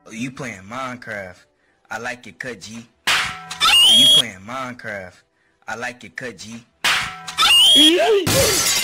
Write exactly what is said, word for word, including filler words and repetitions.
Oh, you playing Minecraft. I like your cut, G. Oh, you playing Minecraft. I like your cut, G.